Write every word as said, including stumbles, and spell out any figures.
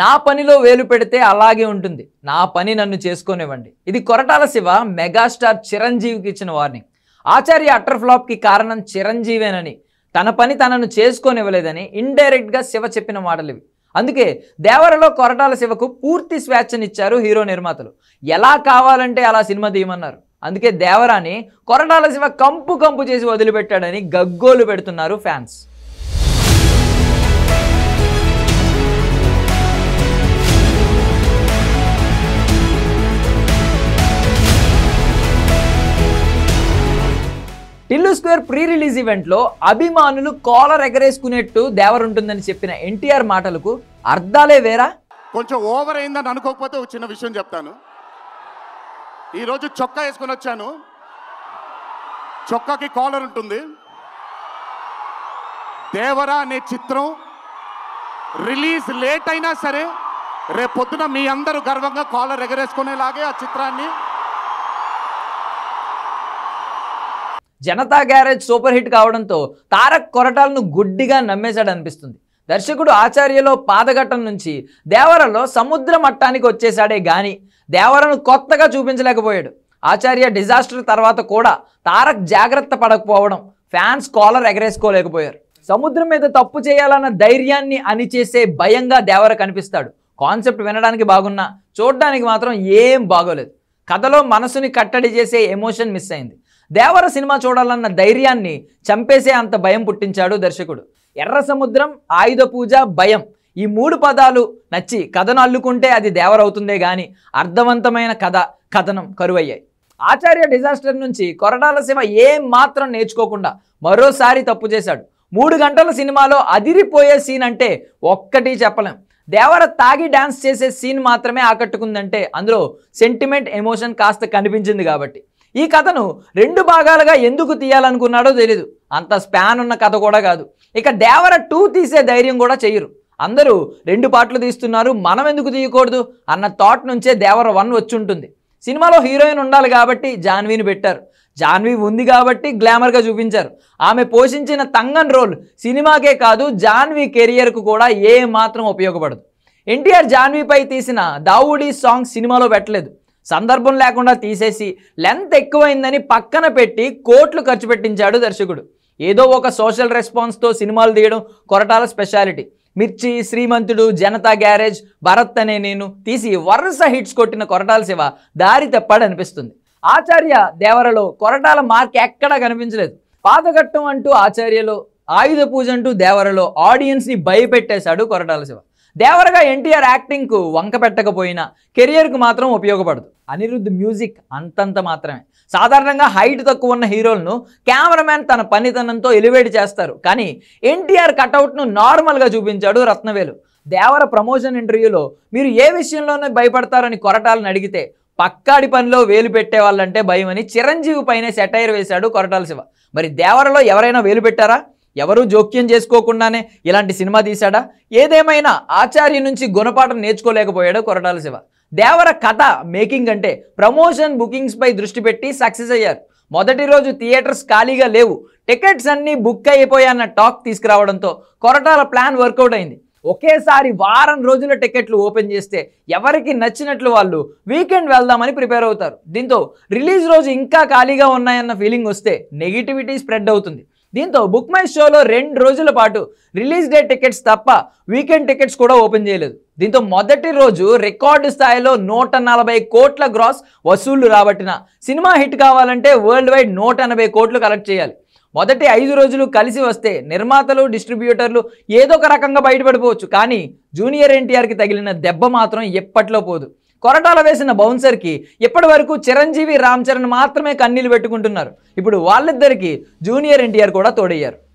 నా పనిలో వేలు పెడితే అలాగే ఉంటుంది, నా పని నన్ను చేసుకోనివ్వండి. ఇది కొరటాల శివ మెగాస్టార్ చిరంజీవికి ఇచ్చిన వార్నింగ్. ఆచార్య అటర్ ఫ్లాప్కి కారణం చిరంజీవేనని, తన పని తనను చేసుకోనివ్వలేదని ఇండైరెక్ట్గా శివ చెప్పిన మాటలు ఇవి. అందుకే దేవరలో కొరటాల శివకు పూర్తి స్వేచ్ఛనిచ్చారు హీరో నిర్మాతలు. ఎలా కావాలంటే అలా సినిమా తీయమన్నారు. అందుకే దేవరాని కొరటాల శివ కంపు కంపు చేసి వదిలిపెట్టాడని గగ్గోలు పెడుతున్నారు fans. Tillu square pre release ఈవెంట్లో అభిమానులు కాలర్ ఎగరేసుకునేట్టు దేవర్ ఉంటుందని చెప్పిన ఎన్టీఆర్ మాటలకు అర్థాలే వేరా. కొంచెం ఓవర్ అయిందని అనుకోకపోతే ఒక చిన్న విషయం చెప్తాను. ఈరోజు చొక్కా వేసుకొని వచ్చాను, చొక్కాకి కాలర్ ఉంటుంది. దేవరా అనే చిత్రం రిలీజ్ లేట్ అయినా సరే రేపొద్దున మీ అందరూ గర్వంగా కాలర్ ఎగరేసుకునేలాగే ఆ చిత్రాన్ని. జనతా గ్యారేజ్ సూపర్ హిట్ కావడంతో తారక్ కొరటాలను గుడ్డిగా నమ్మేశాడు అనిపిస్తుంది. దర్శకుడు ఆచార్యలో పాదఘట్టం నుంచి దేవరలో సముద్ర మట్టానికి వచ్చేశాడే గాని దేవరను కొత్తగా చూపించలేకపోయాడు. ఆచార్య డిజాస్టర్ తర్వాత కూడా తారక్ జాగ్రత్త పడకపోవడం ఫ్యాన్స్ కాలర్ ఎగరేసుకోలేకపోయారు. సముద్రం మీద తప్పు చేయాలన్న ధైర్యాన్ని అణిచేసే భయంగా దేవర కనిపిస్తాడు. కాన్సెప్ట్ వినడానికి బాగున్నా చూడడానికి మాత్రం ఏం బాగోలేదు. కథలో మనసుని కట్టడి చేసే ఎమోషన్ మిస్ అయింది. దేవర సినిమా చూడాలన్న ధైర్యాన్ని చంపేసే అంత భయం పుట్టించాడు దర్శకుడు. ఎర్ర సముద్రం, ఆయుధ పూజ, భయం ఈ మూడు పదాలు నచ్చి కథను అల్లుకుంటే అది దేవర అవుతుందే గాని అర్థవంతమైన కథ కథనం కరువయ్యాయి. ఆచార్య డిజాస్టర్ నుంచి కొరటాల శివ ఏం మాత్రం నేర్చుకోకుండా మరోసారి తప్పు చేశాడు. మూడు గంటల సినిమాలో అదిరిపోయే సీన్ అంటే ఒక్కటి చెప్పలేం. దేవర తాగి డ్యాన్స్ చేసే సీన్ మాత్రమే ఆకట్టుకుందంటే అందులో సెంటిమెంట్, ఎమోషన్ కాస్త కనిపించింది కాబట్టి. ఈ కథను రెండు భాగాలుగా ఎందుకు తీయాలనుకున్నాడో తెలీదు. అంత స్పాన్ ఉన్న కథ కూడా కాదు. ఇక దేవర టూ తీసే ధైర్యం కూడా చెయ్యరు. అందరూ రెండు పాటలు తీస్తున్నారు, మనం ఎందుకు తీయకూడదు అన్న థాట్ నుంచే దేవర వన్ వచ్చి ఉంటుంది. సినిమాలో హీరోయిన్ ఉండాలి కాబట్టి జాన్వీని పెట్టారు. జాన్వీ ఉంది కాబట్టి గ్లామర్గా చూపించారు. ఆమె పోషించిన తంగన్ రోల్ సినిమాకే కాదు జాన్వీ కెరియర్కు కూడా ఏ మాత్రం ఉపయోగపడదు. ఎన్టీఆర్ జాన్వీపై తీసిన దావుడి సాంగ్ సినిమాలో పెట్టలేదు. సందర్భం లేకుండా తీసేసి లెంత్ ఎక్కువైందని పక్కన పెట్టి కోట్లు ఖర్చు పెట్టించాడు దర్శకుడు. ఏదో ఒక సోషల్ రెస్పాన్స్తో సినిమాలు తీయడం కొరటాల స్పెషాలిటీ. మిర్చి, శ్రీమంతుడు, జనతా గ్యారేజ్, భరత్ అనే నేను తీసి వరుస హిట్స్ కొట్టిన కొరటాల శివ దారి తప్పాడు అనిపిస్తుంది. ఆచార్య దేవరలో కొరటాల మార్క్ ఎక్కడా కనిపించలేదు. పాదఘట్టం అంటూ ఆచార్యలో, ఆయుధ పూజ అంటూ దేవరలో ఆడియన్స్ని భయపెట్టేశాడు కొరటాల శివ. దేవరగా ఎన్టీఆర్ యాక్టింగ్కు వంక పెట్టకపోయినా కెరియర్కు మాత్రం ఉపయోగపడదు. అనిరుద్ధ్ మ్యూజిక్ అంతంత మాత్రమే. సాధారణంగా హైట్ తక్కువ ఉన్న హీరోలను కెమెరామ్యాన్ తన పనితనంతో ఎలివేట్ చేస్తారు. కానీ ఎన్టీఆర్ కటౌట్ను నార్మల్గా చూపించాడు రత్నవేలు. దేవర ప్రమోషన్ ఇంటర్వ్యూలో మీరు ఏ విషయంలోనే భయపడతారని కొరటాలను అడిగితే పక్కాడి పనిలో వేలు పెట్టే వాళ్ళంటే భయమని చిరంజీవి పైనే సెటైర్ వేశాడు కొరటాల శివ. మరి దేవరలో ఎవరైనా వేలు పెట్టారా? ఎవరూ జోక్యం చేసుకోకుండానే ఇలాంటి సినిమా తీశాడా? ఏదేమైనా ఆచార్య నుంచి గుణపాఠం నేర్చుకోలేకపోయాడు కొరటాల శివ. దేవర కథ మేకింగ్ అంటే ప్రమోషన్, బుకింగ్స్పై దృష్టి పెట్టి సక్సెస్ అయ్యారు. మొదటి రోజు థియేటర్స్ ఖాళీగా లేవు, టికెట్స్ అన్నీ బుక్ అయిపోయాయన్న టాక్ తీసుకురావడంతో కొరటాల ప్లాన్ వర్కౌట్ అయింది. ఒకేసారి వారం రోజుల టికెట్లు ఓపెన్ చేస్తే ఎవరికి నచ్చినట్లు వాళ్ళు వీకెండ్ వెళ్దామని ప్రిపేర్ అవుతారు. దీంతో రిలీజ్ రోజు ఇంకా ఖాళీగా ఉన్నాయన్న ఫీలింగ్ వస్తే నెగిటివిటీ స్ప్రెడ్ అవుతుంది. దీంతో బుక్ మై షోలో రెండు రోజుల పాటు రిలీజ్ డే టికెట్స్ తప్ప వీకెండ్ టికెట్స్ కూడా ఓపెన్ చేయలేదు. దీంతో మొదటి రోజు రికార్డు స్థాయిలో నూట నలభై కోట్ల గ్రాస్ వసూళ్లు రాబట్టిన సినిమా హిట్ కావాలంటే వరల్డ్ వైడ్ నూట ఎనభై కోట్లు కలెక్ట్ చేయాలి. మొదటి ఐదు రోజులు కలిసి వస్తే నిర్మాతలు, డిస్ట్రిబ్యూటర్లు ఏదో ఒక రకంగా బయటపడిపోవచ్చు. కానీ జూనియర్ ఎన్టీఆర్కి తగిలిన దెబ్బ మాత్రం ఎప్పట్లో పోదు. కొరటాల వేసిన బౌన్సర్కి ఇప్పటి వరకు చిరంజీవి, రామ్ చరణ్ మాత్రమే కన్నీళ్లు పెట్టుకుంటున్నారు. ఇప్పుడు వాళ్ళిద్దరికి జూనియర్ ఎన్టీఆర్ కూడా తోడయ్యారు.